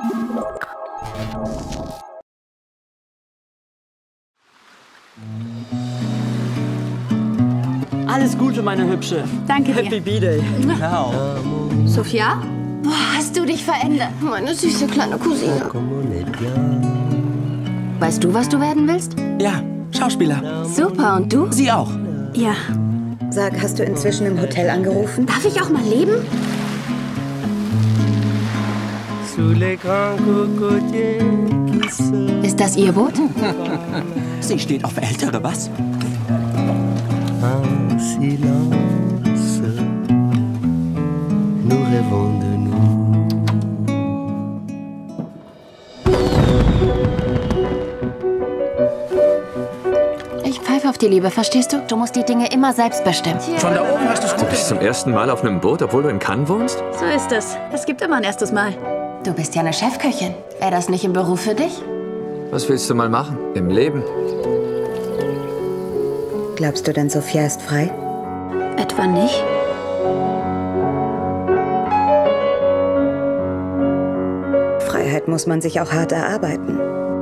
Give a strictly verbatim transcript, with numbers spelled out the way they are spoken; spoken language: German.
Alles Gute, meine Hübsche. Danke dir. Happy B-Day. Genau. Sophia? Boah, hast du dich verändert, meine süße kleine Cousine. Weißt du, was du werden willst? Ja, Schauspieler. Super, und du? Sie auch. Ja. Sag, hast du inzwischen im Hotel angerufen? Darf ich auch mal leben? Ist das Ihr Boot? Sie steht auf Ältere, was? Ich pfeife auf die Liebe, verstehst du? Du musst die Dinge immer selbst bestimmen. Von da oben hast du es Du bist zum ersten Mal auf einem Boot, obwohl du in Cannes wohnst? So ist es. Es gibt immer ein erstes Mal. Du bist ja eine Chefköchin. Wäre das nicht ein Beruf für dich? Was willst du mal machen? Im Leben? Glaubst du denn, Sophia ist frei? Etwa nicht? Freiheit muss man sich auch hart erarbeiten.